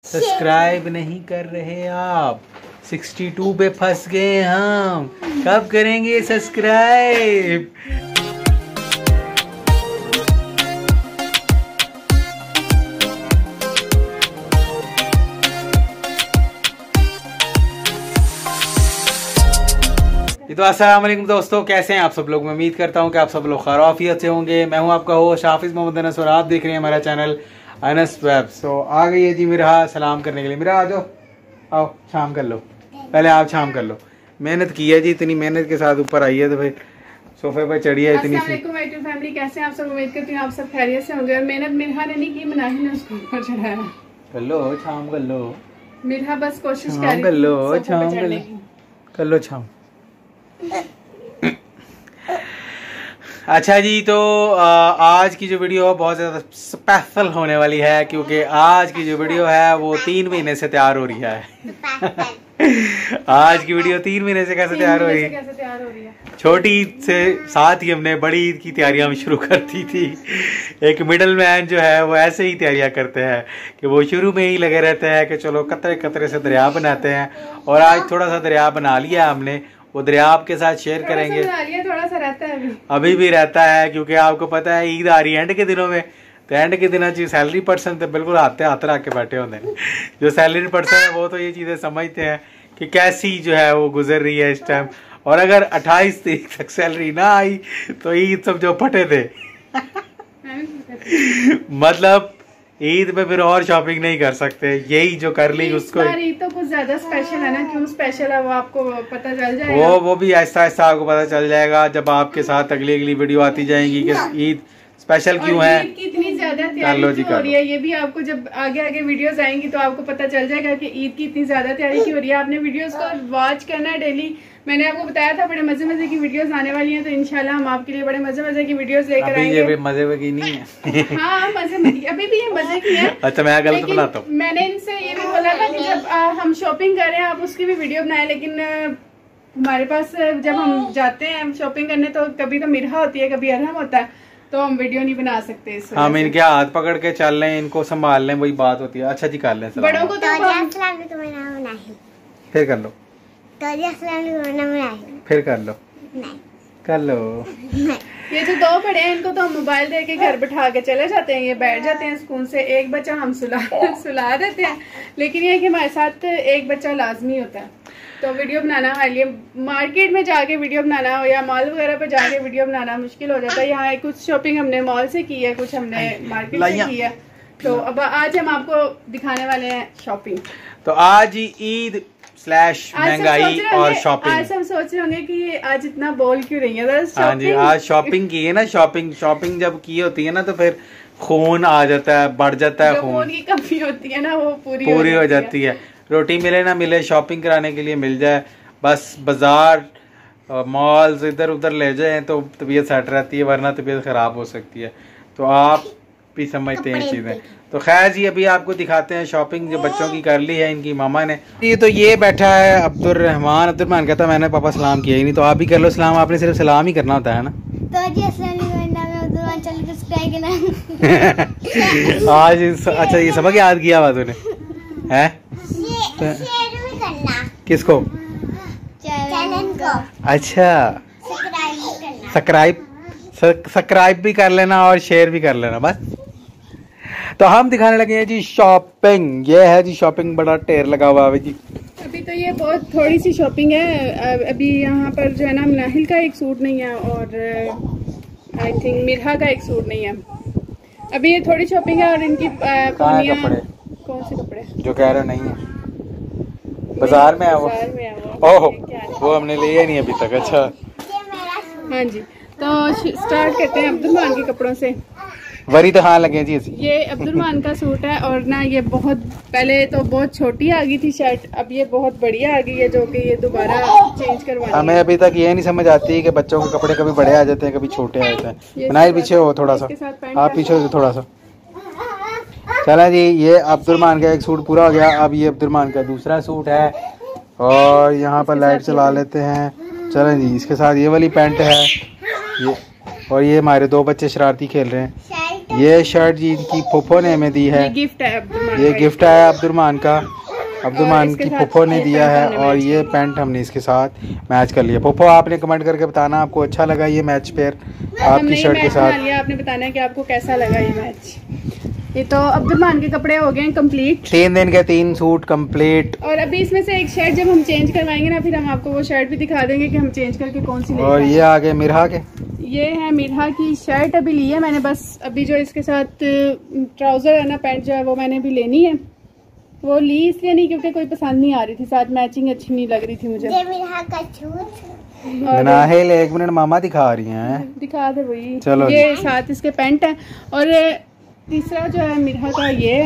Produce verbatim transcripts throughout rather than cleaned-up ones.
Subscribe नहीं कर रहे आप, बासठ पे फंस गए हम, कब करेंगे सब्सक्राइब। तो अस्सलाम वालेकुम दोस्तों, कैसे हैं आप सब लोग। मैं उम्मीद करता हूं कि आप सब लोग खैरियत से होंगे। मैं हूं आपका होस्ट हाफिज मोहम्मद अनस और आप देख रहे हैं हमारा चैनल अनस वेब। सो आ गई है जी मिरा सलाम करने के लिए। मिरा आ जाओ, आओ शाम कर लो, पहले आप शाम कर लो। मेहनत की है जी, इतनी मेहनत के साथ ऊपर आई है तो फिर सोफे पर चढ़ी है इतनी सी। फैमिली कैसे हैं आप सब, उम्मीद करती हूँ आप सब खैरियत से होंगे। और मेहनत मिरहा ने नहीं की, मनाही ने उसको ऊपर चढ़ाया। कर लो शाम कर लो, मिरहा बस कोशिश कर कर लो शाम कर लो, कर लो शाम। अच्छा जी, तो आज की जो वीडियो बहुत ज़्यादा स्पेशल होने वाली है, क्योंकि आज की जो वीडियो है वो तीन महीने से तैयार हो रही है। आज की वीडियो तीन महीने से कैसे तैयार हो रही है। छोटी ईद से साथ ही हमने बड़ी ईद की तैयारियां शुरू कर दी थी। एक मिडल मैन जो है वो ऐसे ही तैयारियां करते हैं कि वो शुरू में ही लगे रहते हैं कि चलो कतरे कतरे से दरिया बनाते हैं। और आज थोड़ा सा दरिया बना लिया हमने, वो दरिया आपके साथ शेयर करेंगे। थोड़ा सा रहता है अभी अभी भी रहता है, क्योंकि आपको पता है ईद आ रही है एंड के दिनों में। तो एंड के दिनों जी सैलरी पर्सन तो बिल्कुल आते हाथ रख के बैठे होते हैं। जो सैलरी पर्सन है वो तो ये चीज़ें समझते हैं कि कैसी जो है वो गुजर रही है इस टाइम। और अगर अट्ठाईस तारीख तक सैलरी ना आई तो ईद सब जो फटे थे। मतलब ईद में फिर और शॉपिंग नहीं कर सकते, यही जो कर ली उसको। ईद तो कुछ ज्यादा स्पेशल है ना, क्यों स्पेशल है वो आपको पता चल जाएगा। वो वो भी आहिस्ता आहिस्ता आपको पता चल जाएगा जब आपके साथ अगली अगली वीडियो आती जाएंगी कि ईद स्पेशल क्यों है, ईद की इतनी ज्यादा तैयारी क्यों हो रही है। ये भी आपको जब आगे आगे वीडियोस आएंगी तो आपको पता चल जाएगा कि ईद की इतनी ज्यादा तैयारी क्यों हो रही है। आपने वीडियोस को वॉच करना है डेली। मैंने आपको बताया था बड़े मजे मजे की वीडियोस आने वाली हैं, तो इंशाल्लाह हम आपके लिए बड़े मजे मजे की वीडियोस लेकर आएंगे। अभी मजे की नहीं है। हाँ मजे मजे अभी भी ये मजे की है। अच्छा मैं गलत बनाता हूँ। मैंने इनसे ये भी बोला था कि जब आ, हम शॉपिंग कर रहे हैं आप उसकी भी वीडियो बनाए, लेकिन हमारे पास जब हम जाते हैं शॉपिंग करने तो कभी तो मिरहा होती है, कभी अरहम होता है, तो हम वीडियो नहीं बना सकते। हम इनके हाथ पकड़ के चल रहे हैं, इनको संभाल लें, वही बात होती है। अच्छा जी कर लें। बड़ों को तो फिर कर लो, फिर कर लो, कर लो। ये जो दो बड़े हैं इनको तो हम मोबाइल दे के घर बैठा के चले जाते हैं, ये बैठ जाते हैं स्कूल से। एक बच्चा हम सुला सुला देते हैं, लेकिन ये कि हमारे साथ एक बच्चा लाजमी होता है। तो वीडियो बनाना हमारे लिए, मार्केट में जाके वीडियो बनाना हो या मॉल वगैरह पे जाके वीडियो बनाना मुश्किल हो जाता है। यहाँ कुछ शॉपिंग हमने मॉल से की है, कुछ हमने मार्केट से की है। तो अब आज हम आपको दिखाने वाले हैं शॉपिंग। तो आज ही ईद स्लैश महंगाई और शॉपिंग। आज हम सोच रहे होंगे कि आज इतना बोल क्यों रही है। हाँ जी, आज शॉपिंग की है ना। शॉपिंग शॉपिंग जब की होती है ना तो फिर खून आ जाता है, बढ़ जाता है। खून की कमी होती है ना वो पूरी पूरी हो जाती है। रोटी मिले ना मिले, शॉपिंग कराने के लिए मिल जाए, बस बाजार मॉल्स इधर उधर ले जाए तो तबीयत सेट रहती है, वरना तबीयत खराब हो सकती है। तो आप भी समझते हैं चीजें। तो खैर जी अभी आपको दिखाते हैं शॉपिंग जो बच्चों की कर ली है इनकी मामा ने। ये तो ये बैठा है अब्दुल रहमान। अब्दुल रहमान कहता मैंने पापा सलाम किया ही नहीं, तो आप भी कर लो सलाम। आपने सिर्फ सलाम ही करना होता है ना। तो जी आज अच्छा ये सबक याद किया हुआ तूने है। किसको? अच्छा सब्सक्राइब सब्सक्राइब भी कर लेना और शेयर भी कर लेना बस। तो हम दिखाने लगे हैं जी शॉपिंग। ये है जी शॉपिंग, बड़ा ढेर लगा हुआ है जी। अभी तो ये बहुत थोड़ी सी शॉपिंग है। अभी यहाँ पर जो है ना नाहिल का एक सूट नहीं है और आई थिंक मिरहा का एक सूट नहीं है। अभी ये थोड़ी शॉपिंग है और इनकी कपड़े कौन से कपड़े जो कह रहे नहीं है बाजार में है वो। ओहो वो हमने लिया नहीं अभी तक। अच्छा हाँ जी, तो स्टार्ट करते हैं अब्दुल रहमान के कपड़ों से। वरी तो हाँ लगे जी। ये अब्दुल रहमान का सूट है और ना ये बहुत पहले तो बहुत छोटी आ गई थी शर्ट, अब ये बहुत बढ़िया आ गई है, जो कि ये दोबारा चेंज करवानी है। हमें अभी तक ये नहीं समझ आती कि बच्चों के कपड़े कभी बड़े आ जाते हैं कभी छोटे आ जाते हैं। बनाए पीछे हो थोड़ा सा, आप पीछे हो थोड़ा सा। चला जी, ये अब्दुल रहमान का एक सूट पूरा हो गया। अब ये अब्दुल रहमान का दूसरा सूट है और यहाँ पर लाइट चला लेते हैं। चलें जी, इसके साथ ये वाली पैंट है ये, और ये हमारे दो बच्चे शरारती खेल रहे हैं। ये शर्ट जी इनकी फूफो ने हमें दी है, ये गिफ्ट है अब्दुर्रहमान, ये गिफ्ट है अब्दुर्रहमान का, अब्दुर्रहमान की फूफो ने दिया है। और ये पैंट हमने इसके साथ मैच कर लिया। फूफो आपने कमेंट करके बताना आपको अच्छा लगा ये मैच पेयर आपकी शर्ट के साथ। आपने बताना है कि आपको कैसा लगा ये मैच। ये तो अब्दुर्रहमान के कपड़े हो गए कंप्लीट, तीन दिन के तीन सूट कंप्लीट। और अभी इसमें से एक शर्ट जब हम चेंज करवाएंगे ना, फिर हम आपको वो शर्ट भी दिखा देंगे कि हम चेंज करके कौन सी। और ये आगे मिरहा के, ये है मिरहा की शर्ट अभी ली है मैंने, बस अभी जो इसके साथ ट्राउजर है ना, पैंट जो है वो मैंने भी लेनी है। वो ली इसलिए नहीं क्योंकि कोई पसंद नहीं आ रही थी, साथ मैचिंग अच्छी नहीं लग रही थी मुझे। ये मिरहा का शूट। नाहिल एक मिनट मामा दिखा रही हैं, दिखा दे वही। चलो ये साथ इसके पैंट है, और तीसरा जो है मिरहा का ये,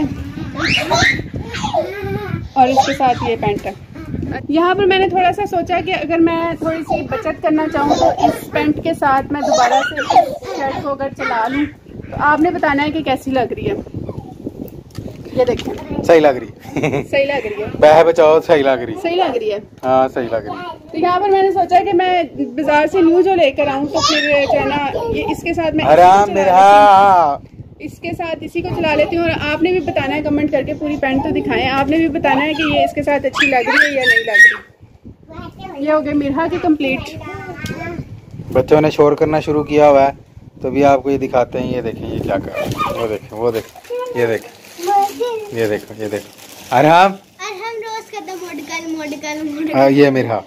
और इसके साथ ये पैंट है। यहाँ पर मैंने थोड़ा सा सोचा कि अगर मैं थोड़ी सी बचत करना चाहूँ तो इस पैंट के साथ मैं दोबारा से इस शर्ट को अगर चला लूँ, तो आपने बताना है कि कैसी लग रही है। ये देखें, सही लग रही सही लग रही है, बह बचाओ, सही लग रही, सही लग रही है। हाँ सही लग रही। तो यहाँ पर मैंने सोचा कि मैं बाजार से न्यू जो लेकर आऊँ, तो फिर जो है ना ये इसके साथ मैं आराम मिरहा, इसके साथ इसी को चला लेती हूँ। और आपने भी बताना है कमेंट करके, पूरी पैंट तो दिखाएं, आपने भी बताना है कि ये इसके साथ अच्छी लग रही है या नहीं लग रही। ये हो गया मिरहा की कंप्लीट। बच्चों ने शोर करना शुरू किया हुआ है, तो भी आपको ये दिखाते हैं। ये देखें ये क्या कर रहे हैं, वो देखें वो देखें, ये देखें ये देखो ये देखो अरहम, अरहम रोज कहता मोडकल मोडकल मोडकल। ये मिरहा,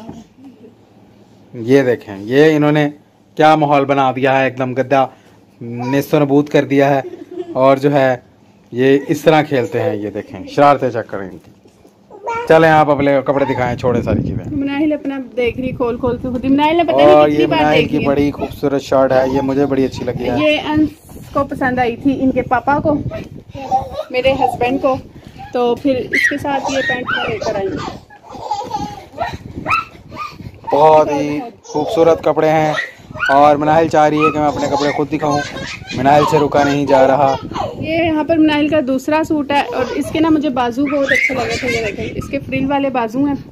ये देखें ये इन्होंने क्या माहौल बना दिया है, एकदम गद्दा नेस्तो नबूद कर दिया है। और जो है ये इस तरह खेलते हैं, ये देखें शरारतें चेक करें इनकी। चलें आप अपने कपड़े दिखाएं, छोड़े सारी चीजें। मनाहिल अपना देख रही खोल खोल के खुद ही, मनाहिल ने पता और नहीं ये कितनी बार मनाहिल देखी की है। बड़ी खूबसूरत शर्ट है, ये मुझे बड़ी अच्छी लगी है। ये अंश को पसंद आई थी, इनके पापा को, मेरे हस्बैंड को, तो फिर इसके साथ ये पैंट मैं लेकर आई। बहुत ही खूबसूरत कपड़े हैं, और मनाहिल चाह रही है कि मैं अपने कपड़े खुद दिखाऊं, मनाहिल से रुका नहीं जा रहा। ये यहाँ पर मनाहिल का दूसरा सूट है, और इसके ना मुझे बाजू बहुत अच्छे लगे थे। ये देखें इसके फ्रिल वाले बाजू हैं।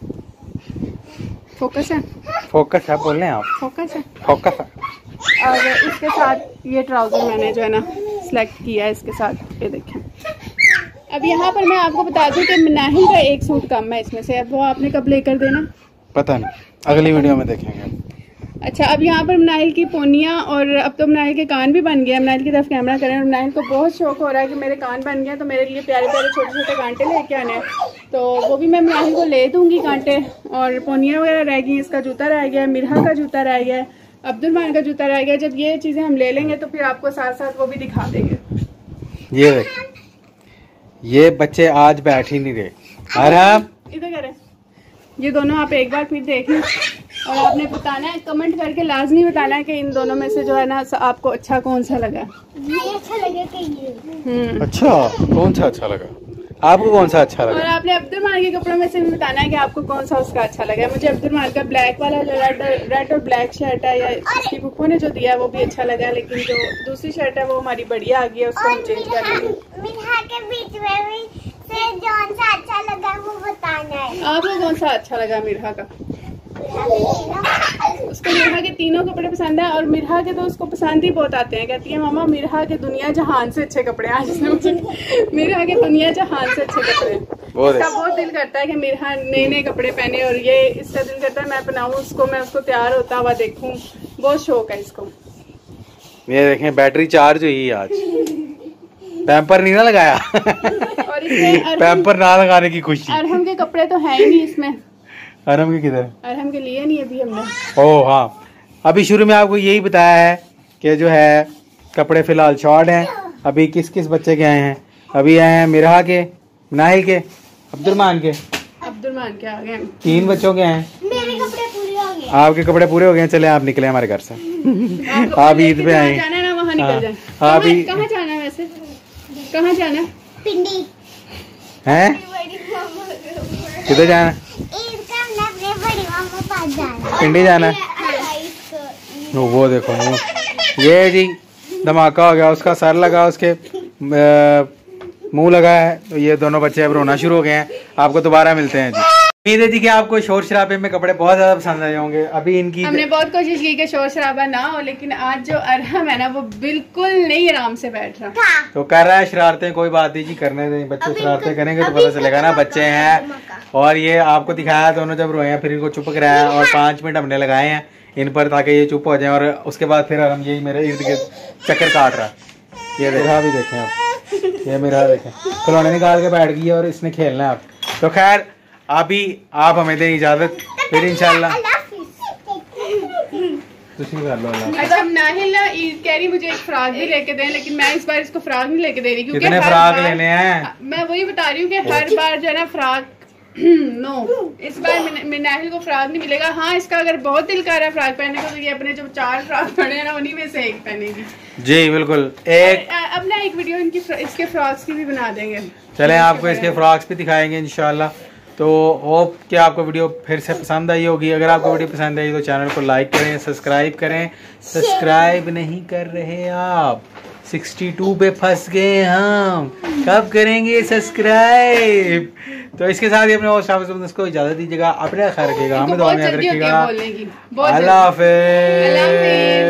फोकस है, फोकस है, बोल रहे हैं आप, फोकस है। फोकस है। और इसके साथ ये ट्राउजर मैंने जो है ना सिलेक्ट किया है इसके साथ, ये देखें। अब यहाँ पर मैं आपको बता दूं कि मनाहिल का एक सूट कम है इसमें से, अब वो आपने कब लेकर देना पता नहीं, अगली वीडियो में देखेंगे। अच्छा, अब यहाँ पर मनाहिल की पोनियाँ, और अब तो मनाहिल के कान भी बन गए। मनाहिल की तरफ कैमरा करें, और मनाहिल को बहुत शौक हो रहा है कि मेरे कान बन गए, तो मेरे लिए प्यारे प्यारे छोटे छोटे कांटे लेके आने हैं। तो वो भी मैं मनाहिल को ले दूंगी कांटे। और पोनियाँ वगैरह रह गई, इसका जूता रह गया, मिरहा का जूता रह गया, अब्दुर्रहमान का जूता रह गया। जब ये चीज़ें हम ले लेंगे तो फिर आपको साथ साथ वो भी दिखा देंगे। ये देख, ये बच्चे आज बैठ ही नहीं रहे। अरहम इधर करें, ये दोनों आप एक बार फिर देखें, और आपने बताना है, कमेंट करके लाजमी बताना है कि इन दोनों में से जो है ना आपको अच्छा कौन सा लगा। ये अच्छा लगे कि ये हम्म अच्छा कौन सा अच्छा लगा आपको, कौन सा अच्छा और लगा? आपने अब्दुर्रहमान के कपड़ों में से भी बताना है कि आपको कौन सा उसका अच्छा लगा। मुझे अब्दुर्रहमान का ब्लैक वाला जो रेड रेड और ब्लैक शर्ट है, या उसकी फूफो ने जो दिया है वो भी अच्छा लगा, लेकिन जो दूसरी शर्ट है वो हमारी बढ़िया आ गई है, उसको हम चेंज कर लेंगे। मिरहा के बीच में भी से कौन सा अच्छा लगा वो बताना है। आपको कौन सा अच्छा लगा मिरहा का? उसको मिरहा के तीनों कपड़े पसंद है, और मिरहा के तो उसको पसंद ही बहुत आते हैं। कहती है मामा मिरहा के दुनिया जहान से अच्छे कपड़े आज इसने मुझे मिरहा के दुनिया जहान से अच्छे कपड़े। इसका बहुत दिल करता है कि मिरहा नए नए कपड़े पहने, और ये इसका दिल करता है मैं पहनाऊं उसको, मैं उसको तैयार होता हुआ देखूं, बहुत शौक है इसको। ये देखें बैटरी चार्ज हुई आज, पैम्पर नहीं ना लगाया और इसमें पैम्पर ना लगाने की खुशी। अरहम के कपड़े तो है ही नहीं इसमें, अरहम के किधर? अरहम के लिए नहीं अभी हमने। ओ हाँ, अभी शुरू में आपको यही बताया है कि जो है कपड़े फिलहाल शॉर्ट हैं। अभी किस किस बच्चे के आए हैं? अभी आए हैं मिरहा के, मनाहिल के, अब्दुर्रहमान के, अब्दुर्रहमान के आ गए, तीन बच्चों के हैं। मेरे कपड़े पूरे हो गए। आपके कपड़े पूरे हो गए, चले आप निकले हमारे घर से। आप ईद पे आए, जाना है ना, वहाँ निकल जाए। हाँ, अभी कहाँ जाना है वैसे, कहाँ जाना है? पिंडी हैं, किधर जाना? ईद का हमने अपने बड़ी मामा पास जाना है। पिंडी जाना है। इसको वो देखो वो, ये जी धमाका हो गया, उसका सर लगा, उसके मुंह लगा है, तो ये दोनों बच्चे अब रोना शुरू हो गए हैं। आपको दोबारा मिलते हैं जी। उम्मीद है थी कि आपको शोर शराबे में कपड़े बहुत ज्यादा पसंद आए होंगे। अभी इनकी हमने बहुत कोशिश की कि शोर शराबा ना हो, लेकिन आज जो अरहम है ना वो बिल्कुल नहीं आराम से बैठ रहा। तो कर रहा है शरारतें, कोई बात नहीं जी, करने दें, बच्चे शरारतें करेंगे तो पता चलेगा ना बच्चे हैं। और ये आपको दिखाया दोनों जब रोए हैं, फिर इनको चुप कराया और पाँच मिनट हमने लगाए हैं इन पर ताकि ये चुप हो जाए। और उसके बाद फिर हम यही मेरे इर्द गिर्द चक्कर काट रहा है। ये देखा भी देखें आप, ये मेरा देखें खिलौने निकाल के बैठ गई है और इसने खेलना है आप। तो खैर अभी आप हमें दें इजाजत, फिर इंशाल्लाह अच्छा हम नाहिल ना ईद कह रही मुझे एक फ्रॉक भी लेके दें, लेकिन मैं इस बार इसको फ्रॉक नहीं लेके दे रही क्योंकि कितने फ्रॉक लेने हैं। मैं वही बता रही हूँ कि हर बार जो है ना फ्रॉक नो इस बार नाहिल को फ्रॉक नहीं मिलेगा। हाँ इसका अगर बहुत दिल कर रहा है फ्रॉक पहनने को तो ये अपने जो चार फ्रॉक पड़े हैं ना उन्हीं में से एक पहनेगी। जी बिल्कुल। एक अब ना एक वीडियो इनकी इसके फ्रॉक्स की भी बना देंगे। चलें आपको इसके फ्रॉक्स भी दिखाएंगे इंशाल्लाह। तो होप कि आपको वीडियो फिर से पसंद आई होगी। अगर आपको वीडियो पसंद आई तो चैनल को लाइक करें, सब्सक्राइब करें। सब्सक्राइब नहीं कर रहे आप, बासठ पे फंस गए हम, कब करेंगे सब्सक्राइब। तो इसके साथ ही अपने होस्ट हाफिज को इजाजत दीजिएगा। अपना ख्याल रखिएगा, हमें दुआ में याद रखिएगा। अल्लाह हाफिज।